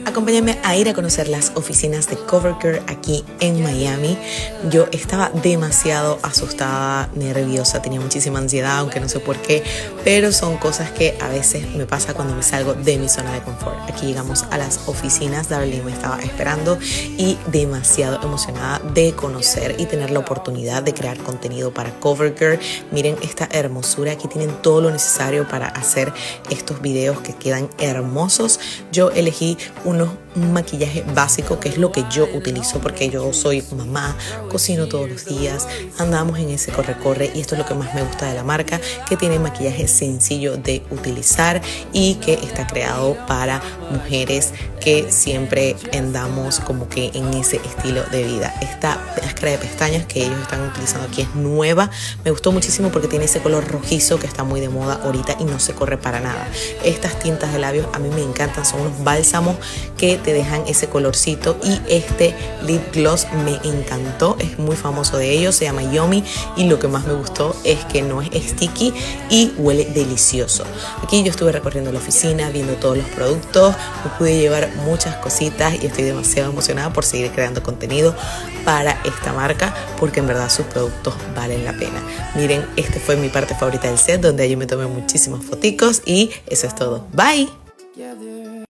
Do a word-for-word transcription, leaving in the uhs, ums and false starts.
Acompáñame a ir a conocer las oficinas de CoverGirl aquí en Miami. Yo estaba demasiado asustada, nerviosa, tenía muchísima ansiedad, aunque no sé por qué, pero son cosas que a veces me pasa cuando me salgo de mi zona de confort. Aquí llegamos a las oficinas, Darlene me estaba esperando y demasiado emocionada de conocer y tener la oportunidad de crear contenido para CoverGirl. Miren esta hermosura, aquí tienen todo lo necesario para hacer estos videos que quedan hermosos. Yo elegí unos un maquillaje básico, que es lo que yo utilizo porque yo soy mamá, cocino todos los días, andamos en ese corre-corre y esto es lo que más me gusta de la marca, que tiene maquillaje sencillo de utilizar y que está creado para mujeres que siempre andamos como que en ese estilo de vida. Esta máscara de pestañas que ellos están utilizando aquí es nueva, me gustó muchísimo porque tiene ese color rojizo que está muy de moda ahorita y no se corre para nada. Estas tintas de labios a mí me encantan, son unos bálsamos que te dejan ese colorcito, y este lip gloss me encantó, es muy famoso de ellos, se llama Yummy, y lo que más me gustó es que no es sticky y huele delicioso. Aquí yo estuve recorriendo la oficina, viendo todos los productos, me pude llevar muchas cositas y estoy demasiado emocionada por seguir creando contenido para esta marca porque en verdad sus productos valen la pena. Miren, este fue mi parte favorita del set, donde yo me tomé muchísimas foticos y eso es todo. Bye.